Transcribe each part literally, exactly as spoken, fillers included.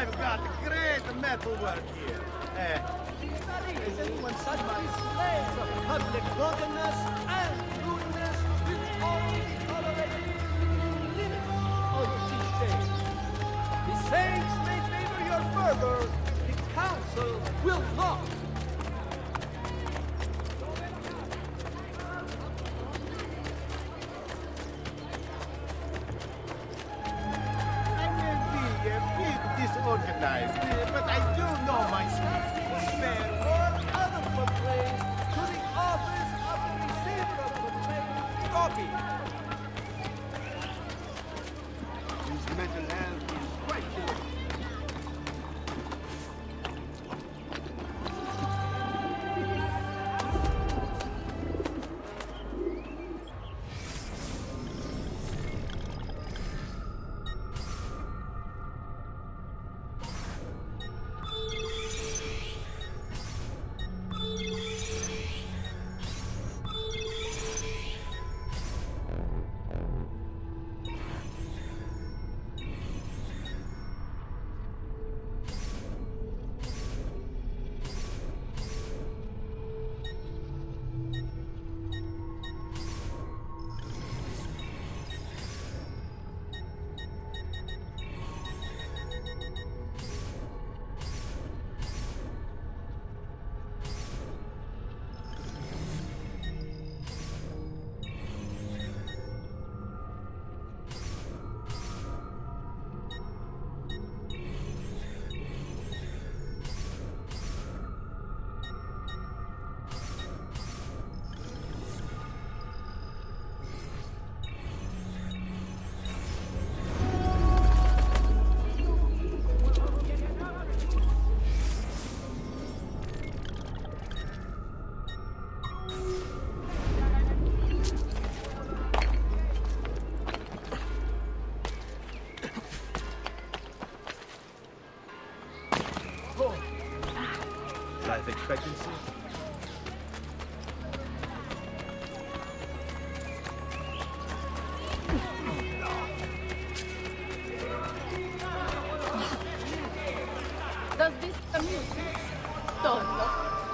I've got great metalwork here. Eh, has anyone seen my displays of public drunkenness and rudeness with only tolerated limits on these days? The saints may favor your fervor, the council will not. I may be a bit disorganized, but I do know my speech. Fair or other complaints to the office of the receiver of complaint copy. His mental health is quite good. Life expectancy? Does this amuse you? Don't look.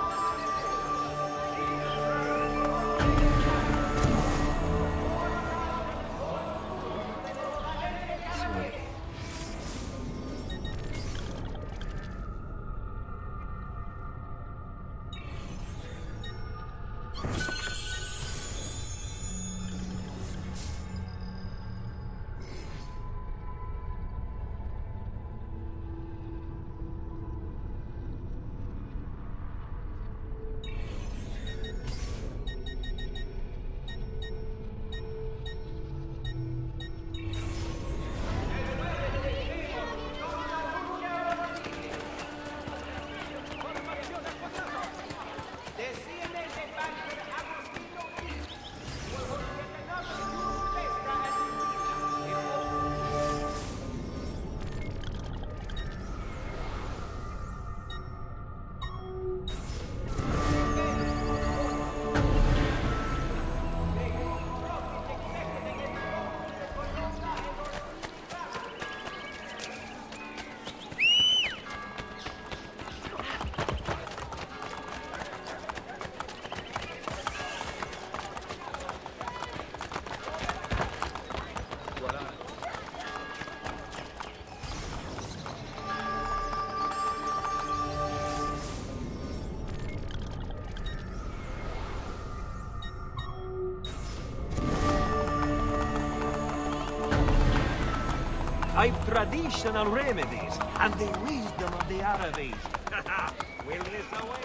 I've traditional remedies and the wisdom of the Arabies. Will this away?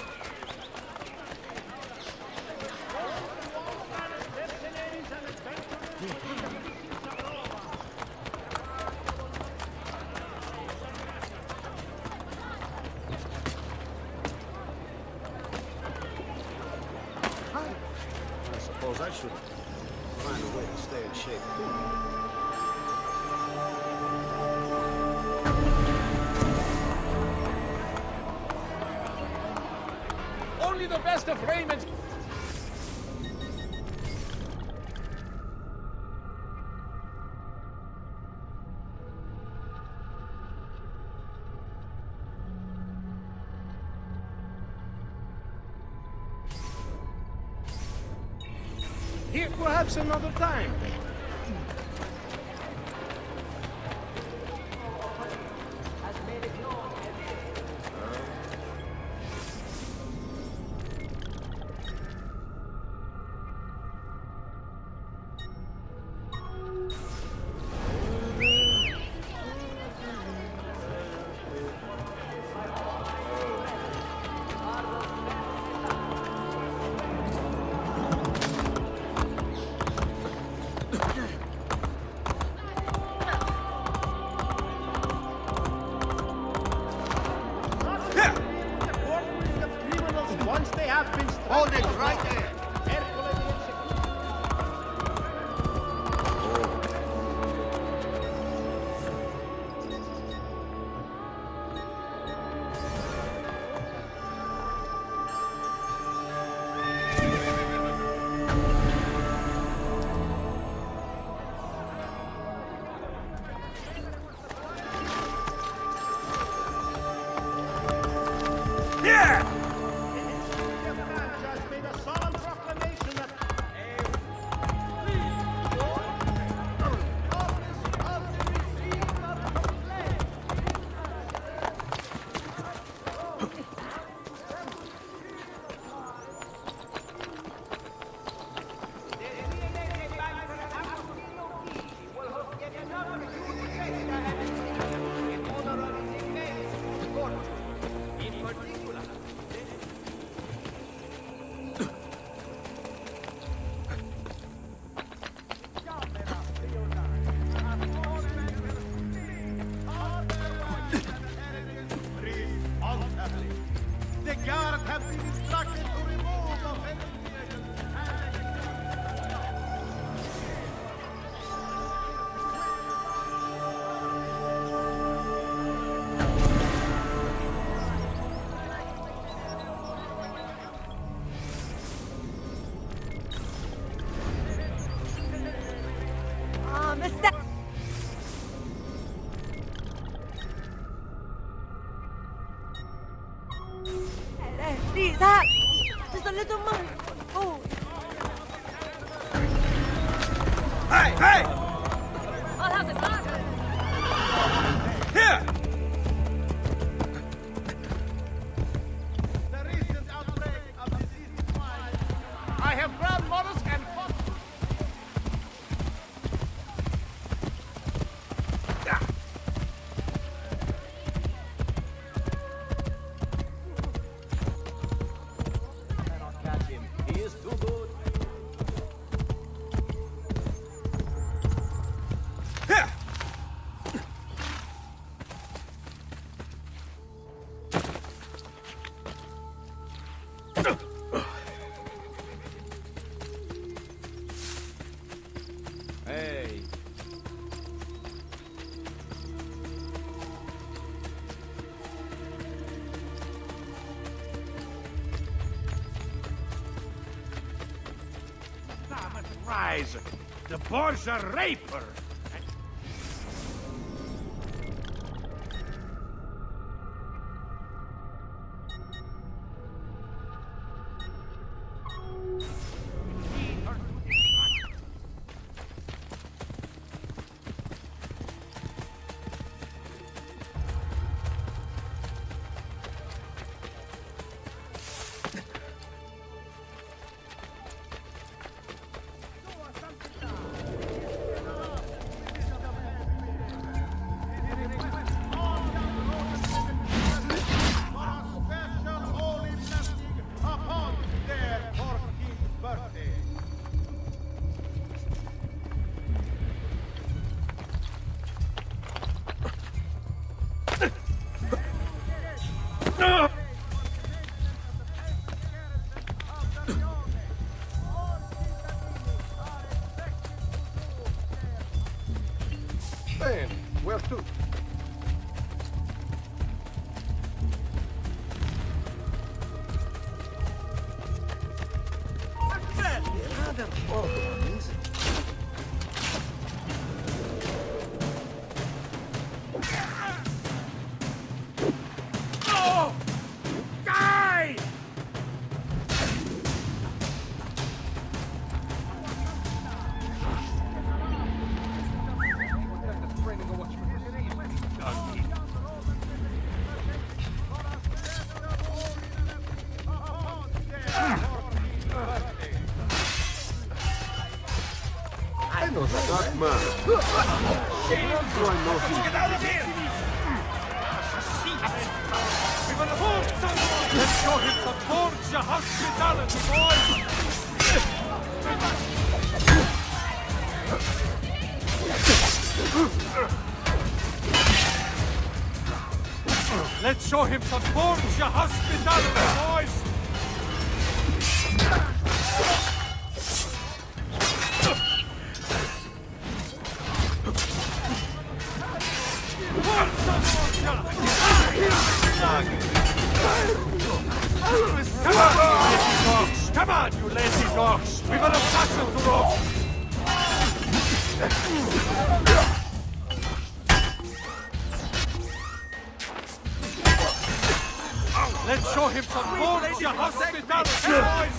I suppose I should find a way to stay in shape too. Only the best of raiment. Here, perhaps another time. Hold it right there! Just a little more. Oh. Hey, hey! I'll have it back. Here! The recent outbreak of disease is wide. I have ground mollusks and fox. Cannot catch him. He is too good. Here! Hey. Damn, rise! The Borgia raper! Ben, where to? Rather odd one, isn't it? Oh! Die! Oh, that man. Do I know him? Get out of here! We've got a home, son! Let's show him some Borgia hospitality, boys! Let's show him some Borgia hospitality, boys! Come on, you lazy dogs! We've got a battle to roll! Let's show him some Borgia hospitality,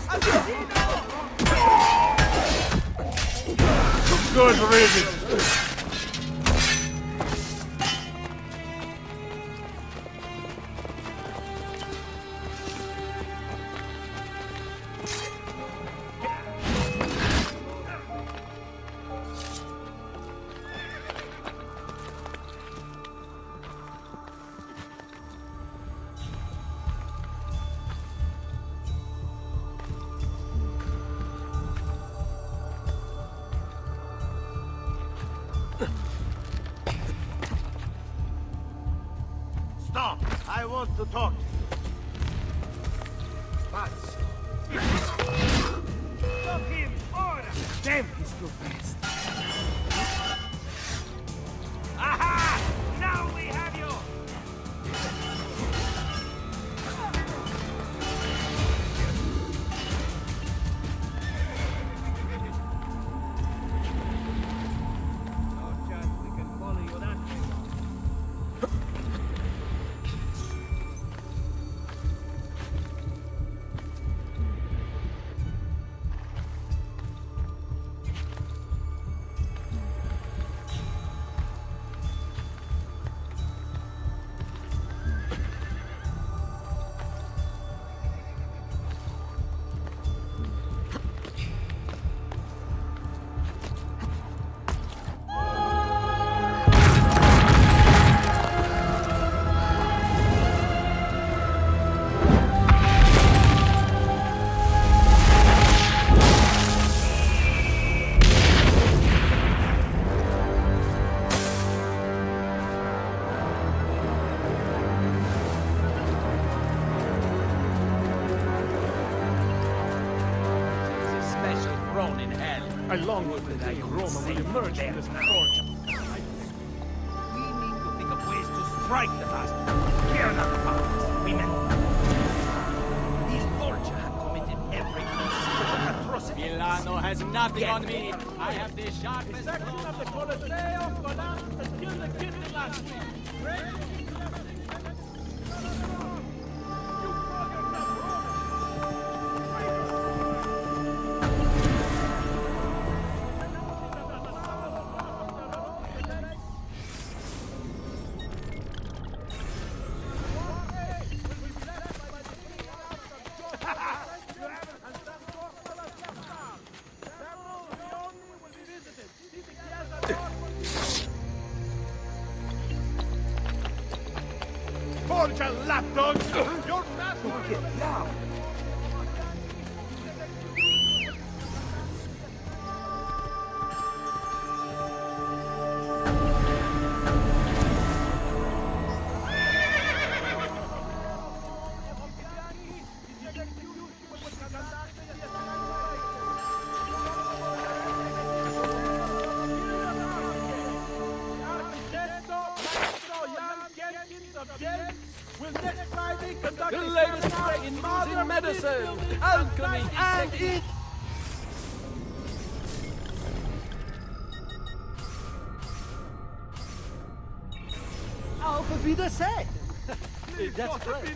boys! Good riddance! Stop! I want to talk to you. Pazzo! Stop him! Ora! Damn, he's too fast! Aha! Now we have you! No chance we can follow you that way. I long for the day Roma will emerge from this Borgia. We need to think of ways to strike the bastard. Clear the path. We meant these Borgia have committed every conceivable atrocity. Milano has nothing on me. I have the sharpest Section of the Colosseum collapsed and killed the kid last week. Borgia lapdogs! Your master! Get down! The latest breakthroughs in medicine, alchemy, and it. Auf Wiedersehen! That's great.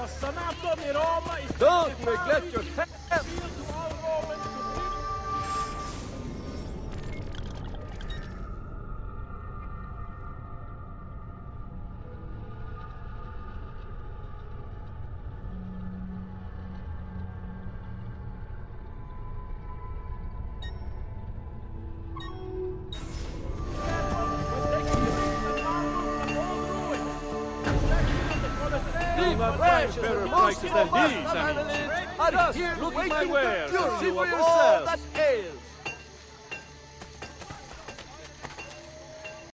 Assanato di Roma is Don't neglect your health. to all Romans to My better prices than these, I mean. Just look at my wares, see for yourselves.